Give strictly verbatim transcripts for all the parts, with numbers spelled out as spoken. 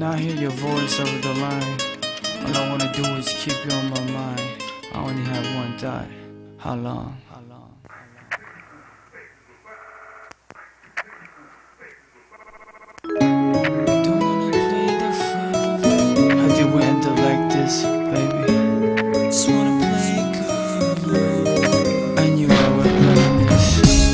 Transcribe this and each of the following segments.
I hear your voice over the line, all I wanna do is keep you on my mind. I only have one thought. How long? How long? Don't wanna play the fool. Have you ended like this, baby? Just wanna play it cool. I knew I would learn this.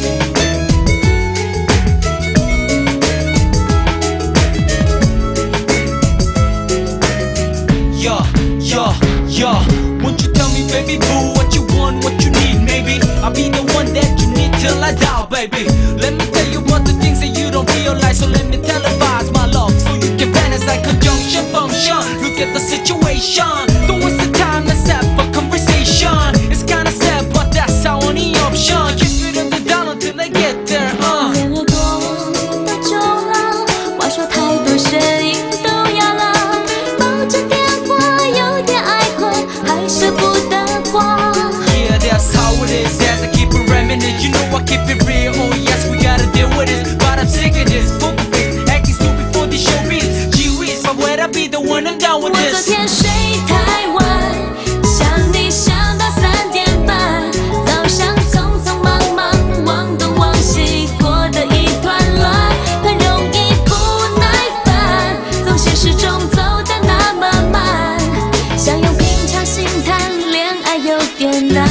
Yeah, yeah, yeah. Won't you tell me, baby boo, what you want, what you need, maybe I'll be the one that you need till I die, baby. Let me tell you about the things that you don't realize, so let me televise my love, so you can vanish like conjunction function. Look at the situation, don't waste the time, let's have a conversation. It's kinda sad, but that's our only option. Keep it on the down until I get there, uh. 恋了多多久了？话说太多声音都哑了，抱着电话有点爱困，还舍不得挂。 Yeah, that's how it is, as I keep it reminiscent. You know I keep it real, oh yes, we gotta deal with this. But I'm sick of this, poker face, acting stupid for the showbiz. Gee whiz, why would I be the one, I'm down with 我昨 this. 天睡太晚，想你想到三点半，早上匆匆忙忙，忘东忘西，过得一团乱，很容易不耐烦，从现实中走得那么慢，想用平常心谈恋爱有点难。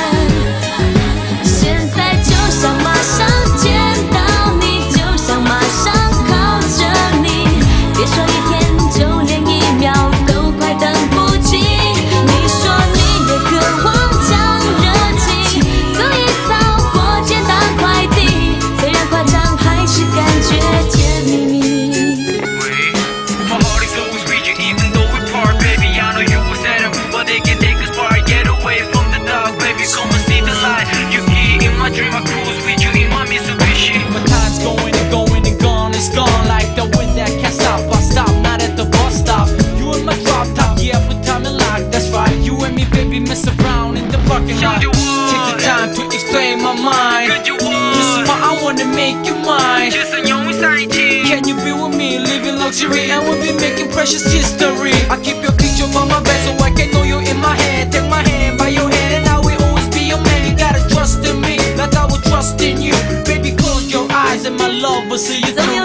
现在就想马上见到你，就想马上靠着你，别说一天，就连一秒都快等不及。你说你也渴望将热情送一扫过简单快递，虽然夸张，还是感觉甜蜜蜜。 My heart is always with you, even though we're apart, baby. I know you was at it, but they can take us far. Get away from the dark, baby. Come and see the light. You key in my dream, I cruise with you in my Mitsubishi. My time's going and going and gone, it's gone like the wind that can't stop. I stop, not at the bus stop. You in my drop top, yeah, put time in lock. That's right, you and me, baby, mess around in the parking lot. Take the time to explain my mind. This is why I wanna make you mine. Can you be with me, living luxury, and we'll be making precious history. I keep your picture by my bed so I can know you in my head. Take my hand by your hand and I will always be your man. You gotta trust in me like I will trust in you. Baby, close your eyes and my love will see you through.